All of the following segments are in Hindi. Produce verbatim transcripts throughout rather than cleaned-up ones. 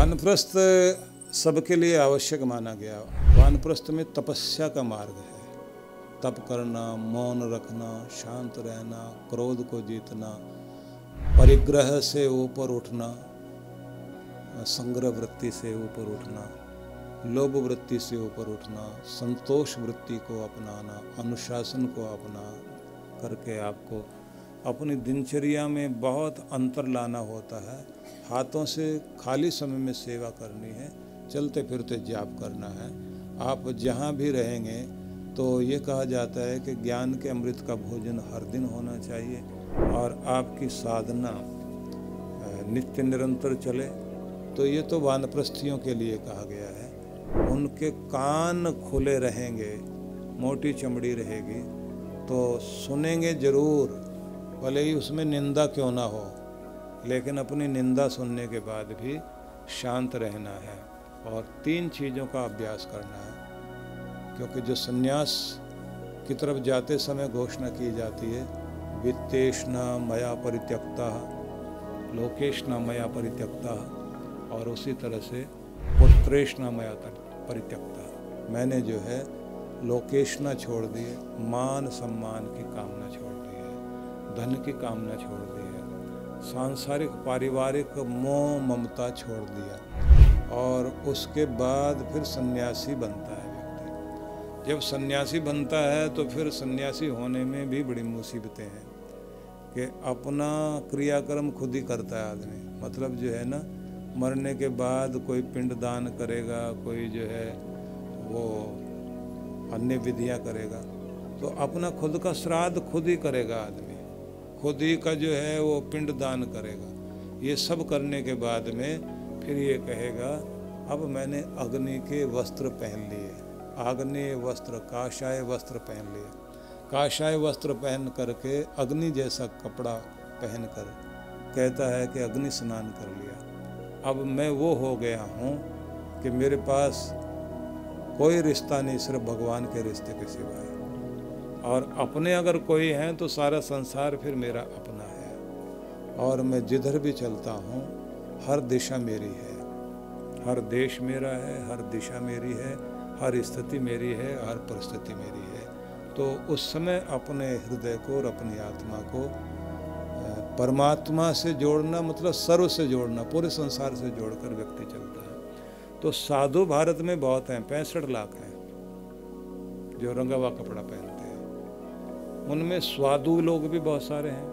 वानप्रस्थ सबके लिए आवश्यक माना गया। वानप्रस्थ में तपस्या का मार्ग है। तप करना, मौन रखना, शांत रहना, क्रोध को जीतना, परिग्रह से ऊपर उठना, संग्रह वृत्ति से ऊपर उठना, लोभ वृत्ति से ऊपर उठना, संतोष वृत्ति को अपनाना, अनुशासन को अपना करके आपको अपनी दिनचर्या में बहुत अंतर लाना होता है। हाथों से खाली समय में सेवा करनी है, चलते फिरते जाप करना है। आप जहाँ भी रहेंगे तो ये कहा जाता है कि ज्ञान के अमृत का भोजन हर दिन होना चाहिए और आपकी साधना नित्य निरंतर चले। तो ये तो वानप्रस्थियों के लिए कहा गया है। उनके कान खुले रहेंगे, मोटी चमड़ी रहेगी तो सुनेंगे जरूर, भले ही उसमें निंदा क्यों ना हो, लेकिन अपनी निंदा सुनने के बाद भी शांत रहना है और तीन चीज़ों का अभ्यास करना है। क्योंकि जो सन्यास की तरफ जाते समय घोषणा की जाती है, वित्तेष्णा मया परित्यक्ता, लोकेष्णा मया परित्यक्ता, और उसी तरह से पुत्रेष्णा मया परित्यक्ता, मैंने जो है लोकेष्णा छोड़ दी है, मान सम्मान की कामना छोड़ दी है, धन की कामना छोड़ दी है, सांसारिक पारिवारिक मोह ममता छोड़ दिया, और उसके बाद फिर सन्यासी बनता है व्यक्ति। जब सन्यासी बनता है तो फिर सन्यासी होने में भी बड़ी मुसीबतें हैं कि अपना क्रियाक्रम खुद ही करता है आदमी। मतलब जो है ना, मरने के बाद कोई पिंड दान करेगा, कोई जो है वो अन्य विधियां करेगा, तो अपना खुद का श्राद्ध खुद ही करेगा आदमी, खुद ही का जो है वो पिंड दान करेगा। ये सब करने के बाद में फिर ये कहेगा अब मैंने अग्नि के वस्त्र पहन लिए, आग्नेय वस्त्र, काशाय वस्त्र पहन लिए। काशाय वस्त्र पहन करके अग्नि जैसा कपड़ा पहन कर कहता है कि अग्नि स्नान कर लिया। अब मैं वो हो गया हूँ कि मेरे पास कोई रिश्ता नहीं, सिर्फ भगवान के रिश्ते के सिवाय, और अपने अगर कोई हैं तो सारा संसार फिर मेरा अपना है। और मैं जिधर भी चलता हूँ हर दिशा मेरी है, हर देश मेरा है, हर दिशा मेरी है, हर स्थिति मेरी है, हर परिस्थिति मेरी है। तो उस समय अपने हृदय को और अपनी आत्मा को परमात्मा से जोड़ना, मतलब सर्व से जोड़ना, पूरे संसार से जोड़कर व्यक्ति चलता है। तो साधु भारत में बहुत हैं, पैंसठ लाख हैं जो रंगा हुआ कपड़ा पहनते हैं। उनमें स्वादु लोग भी बहुत सारे हैं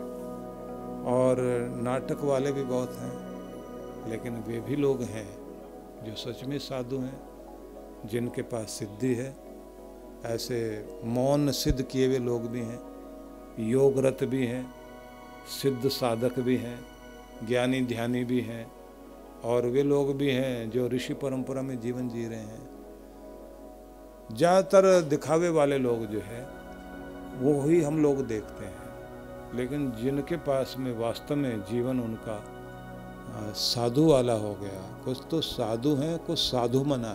और नाटक वाले भी बहुत हैं, लेकिन वे भी लोग हैं जो सच में साधु हैं, जिनके पास सिद्धि है। ऐसे मौन सिद्ध किए हुए लोग भी हैं, योगरत भी हैं, सिद्ध साधक भी हैं, ज्ञानी ध्यानी भी हैं, और वे लोग भी हैं जो ऋषि परंपरा में जीवन जी रहे हैं। ज़्यादातर दिखावे वाले लोग जो है वो ही हम लोग देखते हैं, लेकिन जिनके पास में वास्तव में जीवन उनका साधु वाला हो गया, कुछ तो साधु हैं, कुछ साधु मना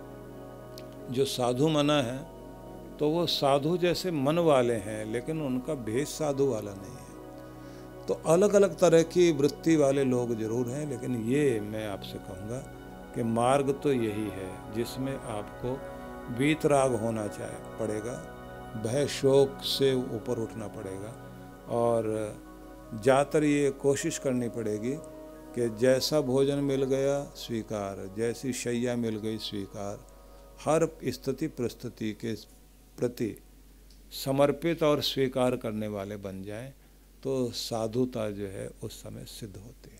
है। जो साधु मना है तो वो साधु जैसे मन वाले हैं, लेकिन उनका भेष साधु वाला नहीं है। तो अलग अलग तरह की वृत्ति वाले लोग जरूर हैं, लेकिन ये मैं आपसे कहूँगा कि मार्ग तो यही है जिसमें आपको वीतराग होना चाहिए पड़ेगा, भय शोक से ऊपर उठना पड़ेगा, और ज़्यादातर ये कोशिश करनी पड़ेगी कि जैसा भोजन मिल गया स्वीकार, जैसी शैया मिल गई स्वीकार, हर स्थिति परिस्थिति के प्रति समर्पित और स्वीकार करने वाले बन जाएं, तो साधुता जो है उस समय सिद्ध होती है।